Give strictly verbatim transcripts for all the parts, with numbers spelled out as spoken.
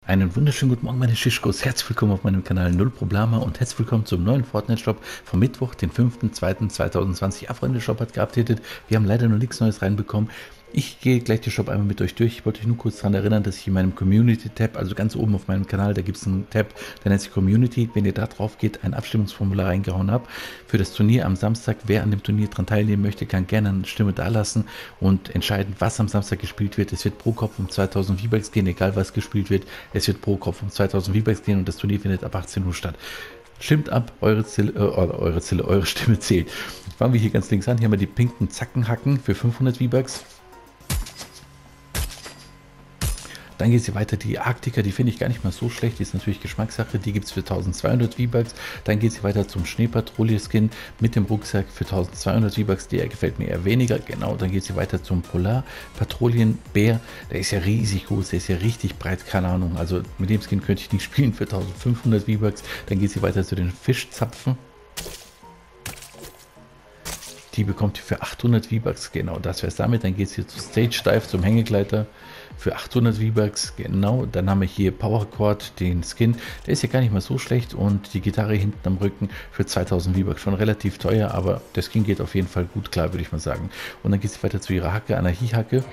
Einen wunderschönen guten Morgen, meine Schischkos. Herzlich willkommen auf meinem Kanal Null Problema und herzlich willkommen zum neuen Fortnite-Shop vom Mittwoch, den fünften zweiten zweitausendzwanzig. Ja, Freunde, der Shop hat geupdatet. Wir haben leider noch nichts Neues reinbekommen. Ich gehe gleich den Shop einmal mit euch durch. Ich wollte euch nur kurz daran erinnern, dass ich in meinem Community-Tab, also ganz oben auf meinem Kanal, da gibt es einen Tab, der nennt sich Community. Wenn ihr da drauf geht, ein Abstimmungsformular reingehauen habt für das Turnier am Samstag. Wer an dem Turnier dran teilnehmen möchte, kann gerne eine Stimme dalassen und entscheiden, was am Samstag gespielt wird. Es wird pro Kopf um zweitausend V-Bucks gehen, egal was gespielt wird. Es wird pro Kopf um zweitausend V-Bucks gehen und das Turnier findet ab achtzehn Uhr statt. Stimmt ab, eure Zille, äh, eure Zille, eure Stimme zählt. Fangen wir hier ganz links an. Hier haben wir die pinken Zackenhacken für fünfhundert V-Bucks. Dann geht es hier weiter, die Arktika, die finde ich gar nicht mal so schlecht, die ist natürlich Geschmackssache, die gibt es für tausendzweihundert V-Bucks. Dann geht es hier weiter zum Schneepatrouille-Skin mit dem Rucksack für tausendzweihundert V-Bucks, der gefällt mir eher weniger. Genau, dann geht es hier weiter zum Polar-Patrouillen-Bär, der ist ja riesig groß, der ist ja richtig breit, keine Ahnung, also mit dem Skin könnte ich nicht spielen für eintausendfünfhundert V-Bucks. Dann geht es hier weiter zu den Fischzapfen. Die bekommt ihr für achthundert V-Bucks, genau, das wäre es damit. Dann geht es hier zu Stage Dive, zum Hängegleiter für achthundert V-Bucks, genau. Dann haben wir hier Power Chord, den Skin, der ist ja gar nicht mal so schlecht und die Gitarre hinten am Rücken für zweitausend V-Bucks, schon relativ teuer, aber der Skin geht auf jeden Fall gut klar, würde ich mal sagen. Und dann geht es weiter zu ihrer Hacke, Anarchie-Hacke.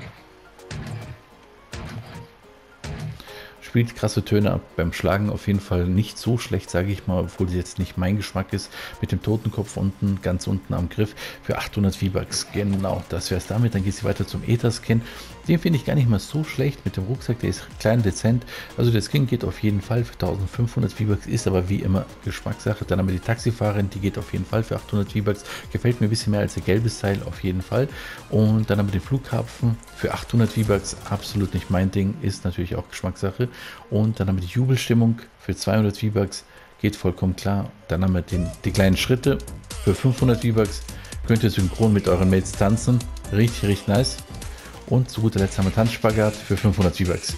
Spielt krasse Töne ab, beim Schlagen auf jeden Fall nicht so schlecht, sage ich mal, obwohl sie jetzt nicht mein Geschmack ist, mit dem Totenkopf unten, ganz unten am Griff, für achthundert V-Bucks, genau, das wäre es damit. Dann geht sie weiter zum Ether-Skin, den finde ich gar nicht mal so schlecht, mit dem Rucksack, der ist klein, dezent, also der Skin geht auf jeden Fall für eintausendfünfhundert V-Bucks, ist aber wie immer Geschmackssache. Dann haben wir die Taxifahrerin, die geht auf jeden Fall für achthundert V-Bucks, gefällt mir ein bisschen mehr als der gelbe Style, auf jeden Fall. Und dann haben wir den Flughafen für achthundert V-Bucks, absolut nicht mein Ding, ist natürlich auch Geschmackssache. Und dann haben wir die Jubelstimmung für zweihundert V-Bucks, geht vollkommen klar. Dann haben wir den, die kleinen Schritte für fünfhundert V-Bucks, könnt ihr synchron mit euren Mates tanzen, richtig, richtig nice. Und zu guter Letzt haben wir Tanzspagat für fünfhundert V-Bucks.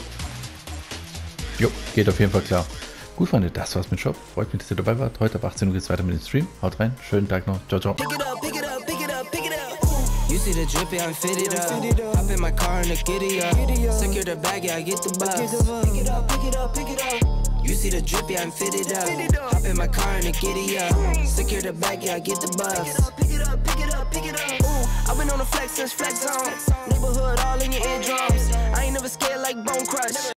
Jo, geht auf jeden Fall klar. Gut, Freunde, das war's mit Shop. Freut mich, dass ihr dabei wart. Heute ab achtzehn Uhr geht es weiter mit dem Stream. Haut rein, schönen Tag noch. Ciao, ciao. You see the drippy, I'm fitted up. Hop in my car and the giddy up. Secure the bag, yeah, I get the bus. Pick it up, pick it up, pick it up. You see the drippy, I'm fitted up. Hop in my car and the giddy up. Secure the bag, yeah, I get the bus. Pick it up, pick it up, pick it up. Ooh, I've been on the flex since flex zone. Neighborhood all in your eardrums. I ain't never scared like Bone Crush.